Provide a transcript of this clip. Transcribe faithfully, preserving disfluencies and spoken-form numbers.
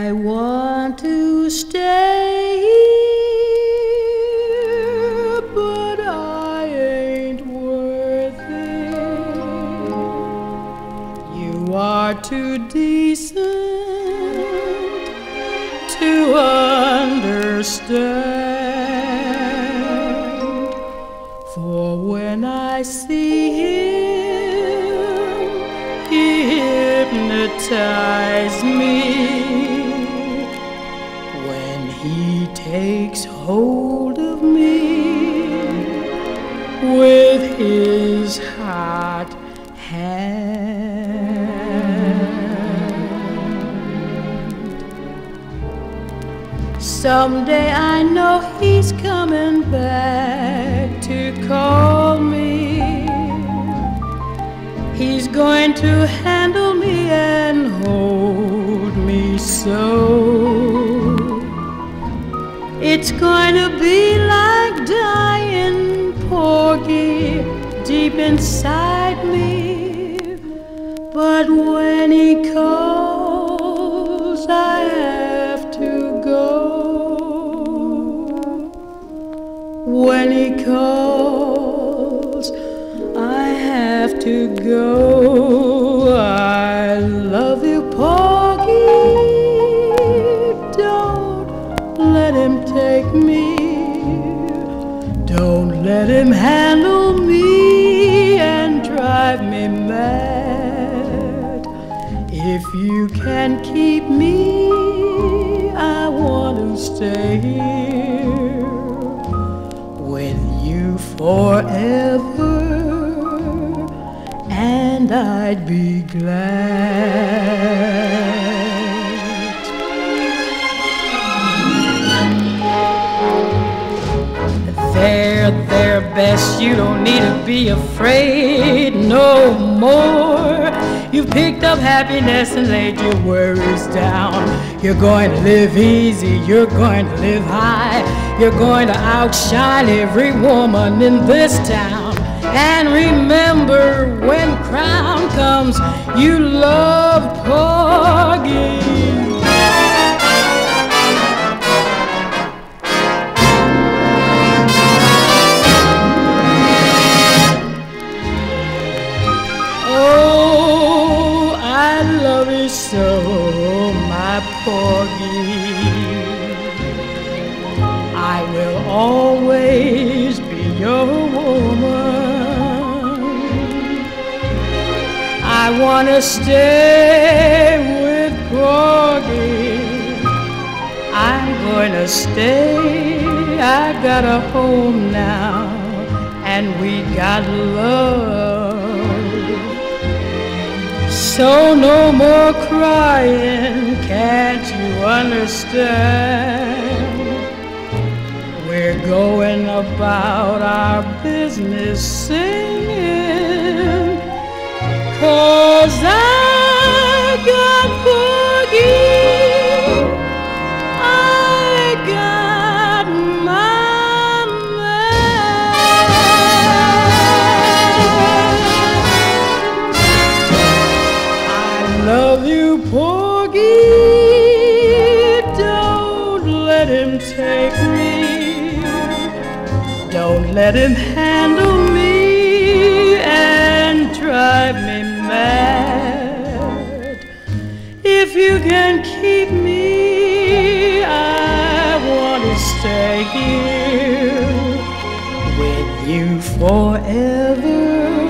I want to stay here, but I ain't worth it. You are too decent to understand, for when I see him, he hypnotizes me. When he takes hold of me with his hot hand. Someday I know he's coming back to call me. He's going to handle me and hold me so. It's going to be like dying, Porgy, deep inside me. But when he calls, I have to go. When he calls, I have to go. I love you, Porgy. Don't let him take me. Don't let him handle me and drive me mad. If you can keep me, I want to stay here with you forever, and I'd be glad. There, there, Bess, you don't need to be afraid no more. You've picked up happiness and laid your worries down. You're going to live easy, you're going to live high. You're going to outshine every woman in this town. And remember, when crown comes, you love Porgy. Oh, I love you so, my Porgy. I will always be your woman. I want to stay with Porgy. I'm going to stay. I got a home now, and we got love. So no more crying, can't you understand? We're going about our business singing, 'cause I got Porgy, I got my man. I love you, Porgy, don't let him take me. Don't let him handle me and drive me mad. If you can keep me, I want to stay here with you forever.